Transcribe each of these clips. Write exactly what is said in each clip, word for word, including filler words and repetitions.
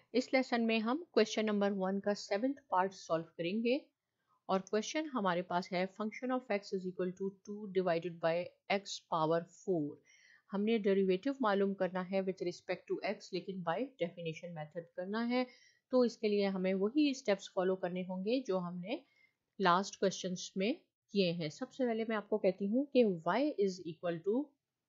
इस लेसन में हम क्वेश्चन नंबर वन का सेवेंथ पार्ट सॉल्व करेंगे और क्वेश्चन हमारे पास है function of x is equal to two divided by x power four. हमने डेरिवेटिव मालूम करना है विथ रिस्पेक्ट टू एक्स, लेकिन बाय डेफिनेशन मेथड करना है। तो इसके लिए हमें वही स्टेप्स फॉलो करने होंगे जो हमने लास्ट क्वेश्चंस में किए हैं। सबसे पहले मैं आपको कहती हूँ कि y is equal to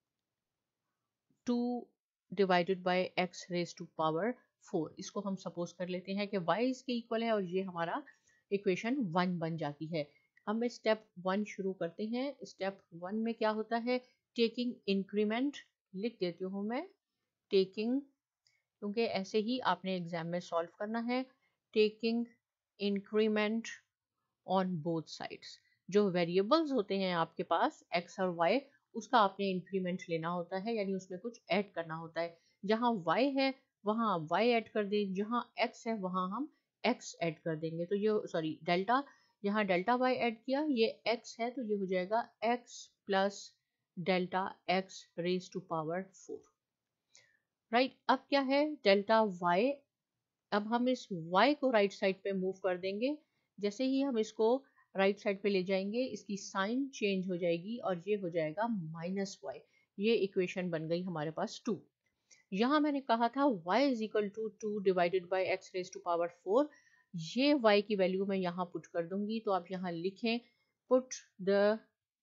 two divided by x raise to power four. इसको हम सपोज कर लेते हैं कि y इसके इक्वल है और ये हमारा इक्वेशन वन बन जाती है। अब मैं स्टेप वन शुरू करते हैं। स्टेप वन में क्या होता है, टेकिंग इंक्रीमेंट लिख देती हूँ मैं, टेकिंग, क्योंकि ऐसे ही आपने एग्जाम में सॉल्व करना है। Taking increment on both sides. जो वेरिएबल्स होते हैं आपके पास x और y, उसका आपने इंक्रीमेंट लेना होता है, यानी उसमें कुछ ऐड करना होता है। जहाँ y है वहाँ आप y ऐड कर दें, जहाँ x है वहाँ हम x ऐड कर देंगे। तो ये सॉरी डेल्टा, यहाँ डेल्टा y ऐड किया, ये x है तो ये हो जाएगा x plus delta x raise to power four. Right, अब क्या है डेल्टा y, अब हम इस y को राइट साइड पे मूव कर देंगे। जैसे ही हम इसको राइट साइड पे ले जाएंगे इसकी साइन चेंज हो जाएगी और ये हो जाएगा माइनस वाई। ये इक्वेशन बन गई हमारे पास टू। यहाँ मैंने कहा था y is equal to two divided by x raise to power four. ये y की वैल्यू मैं यहाँ पुट कर दूंगी, तो आप यहाँ लिखें put the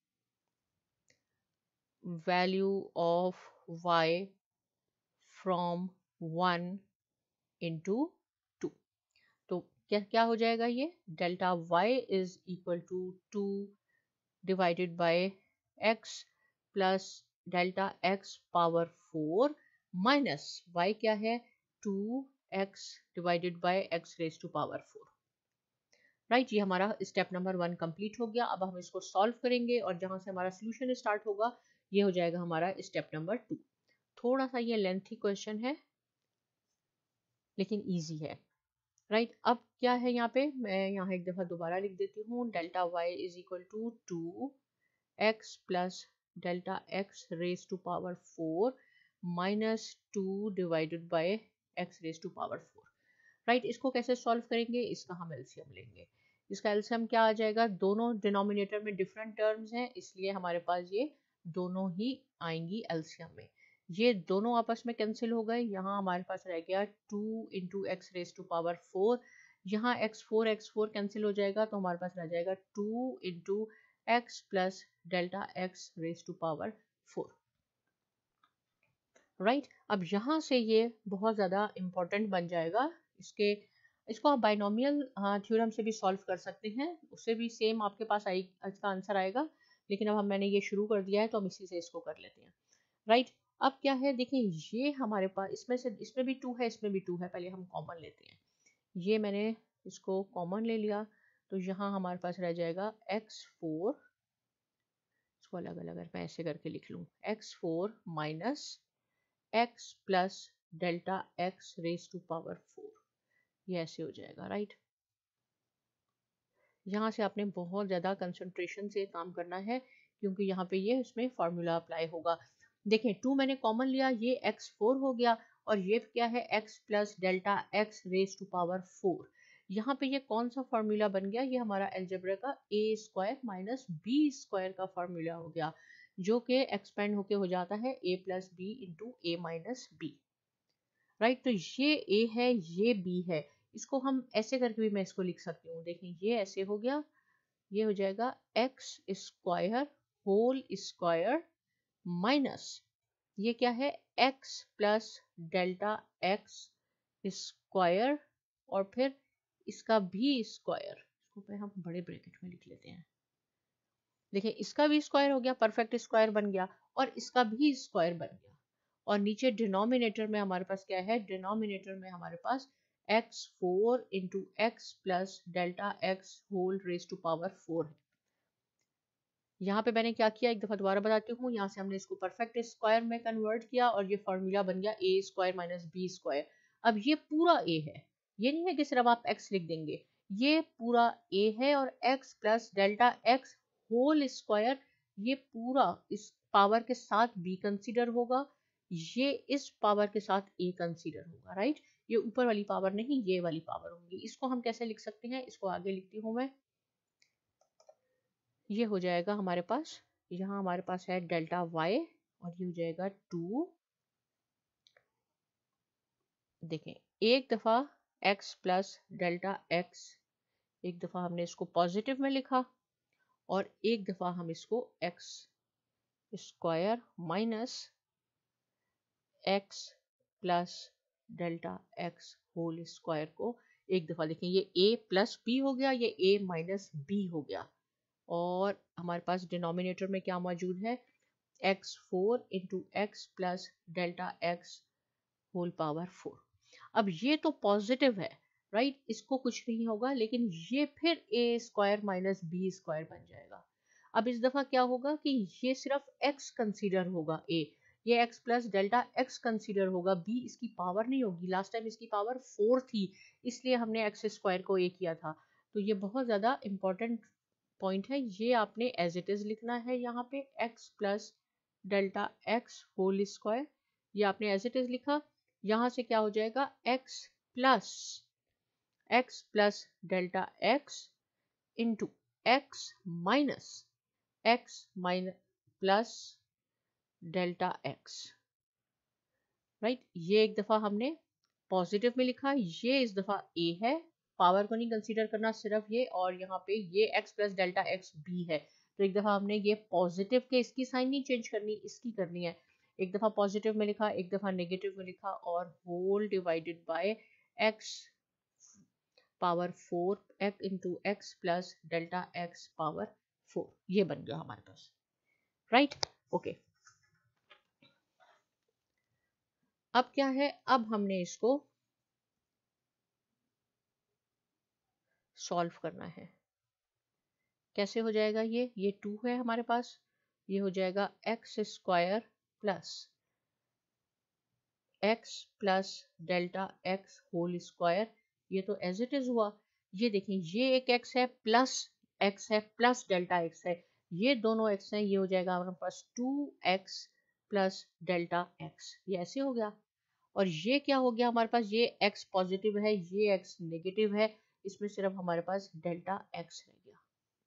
value of y from one into two. तो क्या क्या हो जाएगा, ये delta y is equal to two divided by x plus delta x power four minus y क्या है two x divided by x raise to power four. Right, ये हमारा स्टेप नंबर वन कंप्लीट हो गया। अब हम इसको सॉल्व करेंगे और जहां से हमारा सोल्यूशन स्टार्ट होगा ये हो जाएगा हमारा स्टेप नंबर टू। थोड़ा सा ये लेंथी क्वेश्चन है लेकिन इजी है। राइट right, अब क्या है यहाँ पे, मैं यहाँ एक दफा दोबारा लिख देती हूँ, delta y is equal to two x plus delta x raise to power four minus two divided by x raise to power four. Right, इसको कैसे सॉल्व करेंगे, इसका हम एलसीएम लेंगे। इसका एलसीएम क्या आ जाएगा, दोनों डिनोमिनेटर में डिफरेंट टर्म्स हैं इसलिए हमारे पास ये दोनों ही आएंगी एलसीएम में। ये दोनों आपस में कैंसिल हो गए, यहाँ हमारे पास रह गया two into x raise to power four. यहाँ x four x four cancel हो जाएगा तो हमारे पास रह जाएगा two into x plus delta x raise to power four. Right, अब यहाँ से ये बहुत ज़्यादा इम्पोर्टेंट बन जाएगा। इसके इसको आप बाइनोमियल थ्योरम से भी सॉल्व कर सकते हैं, उससे भी सेम आपके पास आई इसका आंसर आएगा, लेकिन अब हम मैंने ये शुरू कर दिया है तो हम इसी से इसको कर लेते हैं। राइट, अब क्या है देखिए, ये हमारे पास इसमें से इसमें भी टू है इसमें भी टू है, पहले हम कॉमन लेते हैं। ये मैंने इसको कॉमन ले लिया तो यहाँ हमारे पास रह जाएगा एक्स फोर, इसको अलग अलग अगर मैं ऐसे करके लिख लूँ, x four minus x plus delta x raise to power four, ये ऐसे हो जाएगा। राइट, यहाँ से आपने बहुत ज़्यादा कंसंट्रेशन से काम करना है क्योंकि यहाँ पे ये इसमें फॉर्मूला अप्लाई होगा। देखें, टू मैंने कॉमन लिया, ये एक्स फोर हो गया और ये क्या है x plus delta x raise to power four. यहाँ पे ये कौन सा फॉर्मूला बन गया, ये हमारा अलजेब्रा का A square minus B square का फॉर्मूला हो गया, जो कि एक्सपेंड होके हो जाता है A plus B into A minus B. Right, तो ये ए है ये बी है, इसको हम ऐसे करके भी मैं इसको लिख सकती हूँ। देखें, ये ऐसे हो गया, ये हो जाएगा x square whole square minus ये क्या है x plus delta x square और फिर इसका भी स्क्वायर, इसको पे हम बड़े ब्रैकेट में लिख लेते हैं। देखिए, इसका भी स्क्वायर हो गया, परफेक्ट स्क्वायर बन गया, और इसका भी स्क्वायर बन गया, और नीचे डिनोमिनेटर में हमारे पास क्या है, डिनोमिनेटर में हमारे पास x four into x plus delta x whole raise to power four है। यहाँ पे मैंने क्या किया, एक दफा दोबारा बताती हूँ, यहाँ से हमने इसको परफेक्ट स्क्वायर में कन्वर्ट किया और ये फॉर्मूला बन गया A square minus B square. अब ये पूरा ए है, ये नहीं है कि सिर्फ आप एक्स लिख देंगे, ये पूरा ए है और x plus delta x whole square, ये पूरा इस पावर के साथ बी कंसीडर होगा, ये इस पावर के साथ ए कंसीडर होगा, राइट। ये ऊपर वाली पावर नहीं, ये वाली पावर होगी। इसको हम कैसे लिख सकते हैं, इसको आगे लिखती हूँ मैं। ये हो जाएगा हमारे पास, यहाँ हमारे पास है डेल्टा वाई और ये हो जाएगा टू। देखें, एक दफा x प्लस डेल्टा x, एक दफा हमने इसको पॉजिटिव में लिखा और एक दफा हम इसको x square minus x plus delta x whole square को एक दफा। देखें, ये a प्लस b हो गया, ये a माइनस b हो गया, और हमारे पास डिनोमिनेटर में क्या मौजूद है, x four into x plus delta x whole power four. अब ये तो पॉजिटिव है, राइट, इसको कुछ नहीं होगा, लेकिन ये फिर A square minus B square बन जाएगा। अब इस दफा क्या होगा कि ये सिर्फ x कंसीडर होगा, a ये x plus delta x consider होगा, b इसकी पावर नहीं होगी। लास्ट टाइम इसकी पावर फोर थी, इसलिए हमने एक्स स्क्वायर को a किया था। तो ये बहुत ज़्यादा इंपॉर्टेंट पॉइंट है, ये आपने एज इट इज लिखना है यहाँ पे, x plus delta x whole square, ये आपने एज इट इज लिखा। यहाँ से क्या हो जाएगा, x plus x plus delta x into x minus x minus plus delta x, right. ये एक दफा हमने पॉजिटिव में लिखा, ये इस दफा a है, पावर को नहीं कंसीडर करना, सिर्फ ये, और यहाँ पे ये x plus delta x b है। तो एक दफा हमने ये पॉजिटिव के, इसकी साइन नहीं चेंज करनी, इसकी करनी है। एक दफा पॉजिटिव में लिखा, एक दफा नेगेटिव में लिखा, और whole divided by x power four x into x plus delta x power four, ये बन गया हमारे पास, राइट। ओके, अब क्या है, अब हमने इसको सॉल्व करना है। कैसे हो जाएगा, ये ये टू है हमारे पास, ये हो जाएगा x square plus x plus delta x whole square, ये तो एज इट इज हुआ। ये देखें, ये एक x है प्लस x है प्लस डेल्टा x है, ये दोनों x हैं, ये हो जाएगा हमारे पास two x plus delta x, ये ऐसे हो गया। और ये क्या हो गया हमारे पास, ये x पॉजिटिव है, ये x नेगेटिव है, इसमें सिर्फ हमारे पास डेल्टा x रह गया,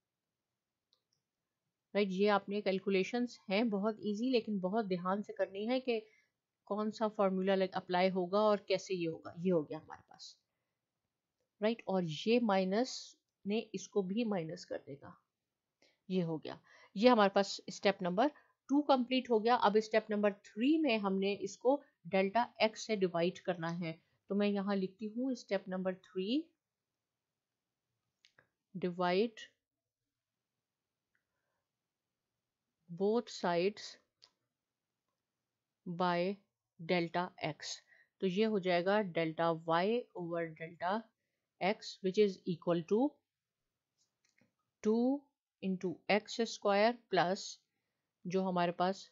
राइट। ये आपने कैलकुलेशंस हैं बहुत इजी, लेकिन बहुत ध्यान से करनी है कि कौन सा फॉर्मूला लाइक अप्लाई होगा और कैसे ये होगा। ये हो गया हमारे पास, राइट। और ये माइनस ने इसको भी माइनस कर देगा, ये हो गया। ये हमारे पास स्टेप नंबर टू कंप्लीट हो गया। अब स्टेप नंबर थ्री में हमने इसको डेल्टा एक्स से डिवाइड करना है, तो मैं यहाँ लिखती हूँ step number three, divide both sides by delta x. तो ये हो जाएगा delta y over delta x which is equal to two into x square plus जो हमारे पास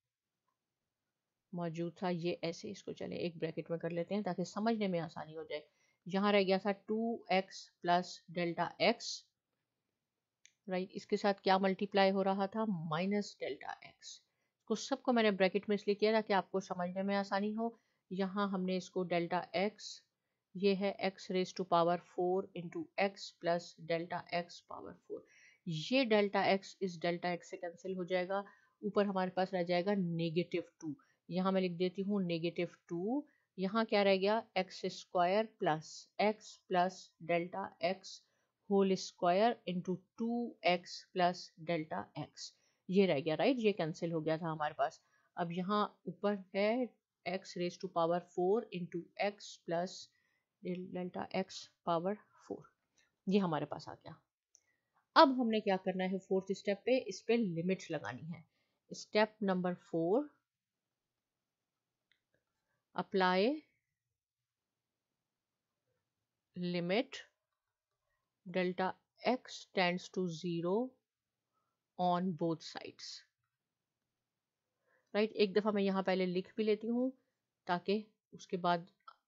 मौजूद था, ये ऐसे, इसको चले एक ब्रैकेट में कर लेते हैं ताकि समझने में आसानी हो जाए। यहाँ रह गया था two x plus delta x, right. इसके साथ क्या मल्टीप्लाई हो रहा था, माइनस डेल्टा एक्स। को सबको मैंने ब्रैकेट में इसलिए किया ताकि आपको समझने में आसानी हो। यहाँ हमने इसको डेल्टा एक्स, ये है x raise to power four into x plus delta x power four, ये डेल्टा एक्स इस डेल्टा एक्स से कैंसिल हो जाएगा। ऊपर हमारे पास रह जाएगा नेगेटिव टू, यहाँ मैं लिख देती हूँ नेगेटिव टू। यहाँ क्या रह गया, x square plus x plus delta x whole square into two x plus delta x, ये रह गया, राइट। ये कैंसिल हो गया था हमारे पास। अब यहाँ ऊपर है x raise to power four into x plus delta x power four, ये हमारे पास आ गया। अब हमने क्या करना है, फोर्थ स्टेप पे इस पे लिमिट लगानी है। Step number four, apply limit delta x tends to zero on both sides, right. एक दफा मैं यहाँ पहले लिख भी लेती हूँ ताकि उसके बाद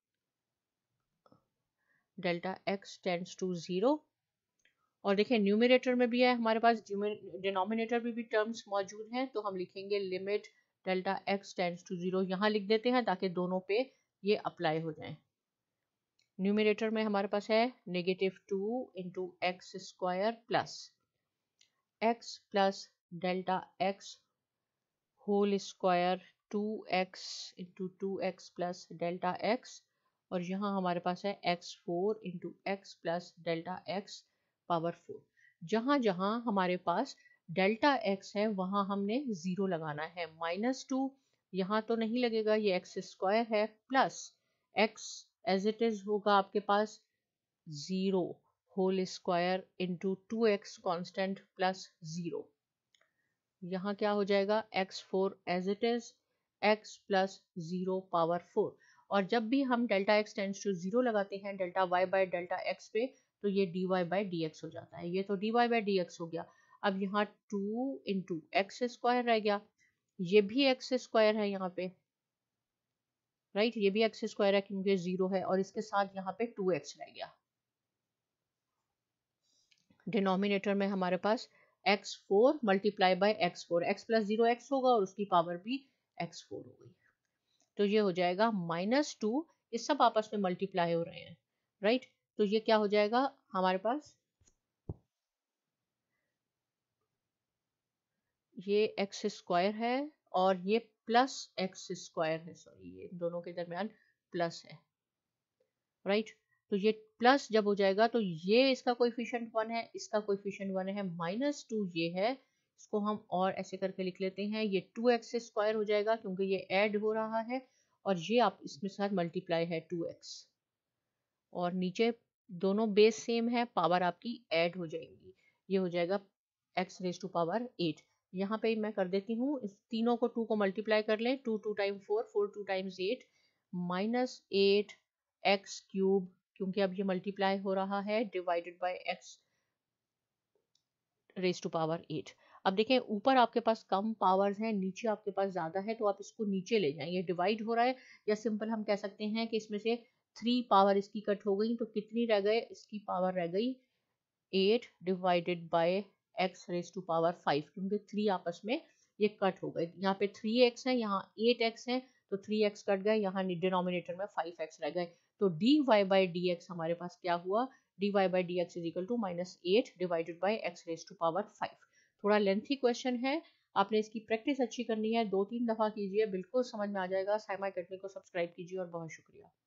delta x tends to zero, और देखें न्यूमरेटर में भी है हमारे पास, डिनोमिनेटर में भी टर्म्स मौजूद हैं, तो हम लिखेंगे limit delta x tends to zero यहाँ लिख देते हैं ताकि दोनों पे ये अप्लाई हो जाए। न्यूमरेटर में हमारे पास है negative two into x square plus x plus delta x whole square two x into two x plus delta x, और यहाँ हमारे पास है x four into x plus delta x power four. जहाँ जहाँ हमारे पास डेल्टा एक्स है वहाँ हमने ज़ीरो लगाना है। माइनस टू यहाँ तो नहीं लगेगा, ये एक्स स्क्वायर है, plus x as it is होगा आपके पास zero whole square into two x constant plus zero. यहाँ क्या हो जाएगा x four as it is x plus zero power four. और जब भी हम delta x tends to zero लगाते हैं delta y by delta x पे, तो ये d y by d x हो जाता है। ये तो d y by d x हो गया। अब यहाँ टू इंटू एक्स स्क्वायर रह गया, ये भी एक्स स्क्वायर है यहाँ पे, राइट, ये भी एक्स स्क्वायर है क्योंकि जीरो है, और इसके साथ यहाँ पे टू एक्स रह गया। डिनोमिनेटर में हमारे पास x four multiply by x four, x plus zero x होगा और उसकी पावर भी एक्स फोर हो गई। तो ये हो जाएगा माइनस टू, ये सब आपस में मल्टीप्लाई हो रहे हैं, राइट। तो ये क्या हो जाएगा हमारे पास, ये एक्स स्क्वायर है और ये प्लस एक्स स्क्वायर है, सॉरी ये दोनों के दरमियान प्लस है, राइट। तो ये प्लस जब हो जाएगा तो ये इसका कोएफिशिएंट वन है, इसका कोएफिशिएंट वन है, माइनस टू ये है, इसको हम और ऐसे करके लिख लेते हैं, ये टू एक्स स्क्वायर हो जाएगा क्योंकि ये ऐड हो रहा है, और ये आप इसमें साथ मल्टीप्लाई है टू एक्स, और नीचे दोनों बेस सेम है, पावर आपकी ऐड हो जाएंगी, ये हो जाएगा x raise to power eight. यहाँ पे मैं कर देती हूँ, इस तीनों को टू को मल्टीप्लाई कर लें, two two time four, four two times eight, minus eight x cube, क्योंकि अब ये मल्टीप्लाई हो रहा है, divided by x raise to power eight. अब देखें ऊपर आपके पास कम पावर्स हैं, नीचे आपके पास ज़्यादा है, तो आप इसको नीचे ले जाएं, ये डिवाइड हो रहा है, या सिंपल हम कह सकते हैं कि इसमें से थ्री पावर इसकी कट हो गई, तो कितनी रह गए, इसकी पावर रह गई eight divided by x raise to power five, क्योंकि थ्री आपस में ये कट हो गए, यहाँ पे थ्री एक्स है, यहाँ एट एक्स है, तो थ्री एक्स कट गए, यहाँ डिनोमिनेटर में फाइव एक्स रह गए, तो d y by d x हमारे पास क्या हुआ, d y by d x is equal to minus eight divided by x raise to power five. थोड़ा लेंथी क्वेश्चन है, आपने इसकी प्रैक्टिस अच्छी करनी है, दो तीन दफा कीजिए, बिल्कुल समझ में आ जाएगा। साइमा अकेडमी को सब्सक्राइब कीजिए और बहुत शुक्रिया।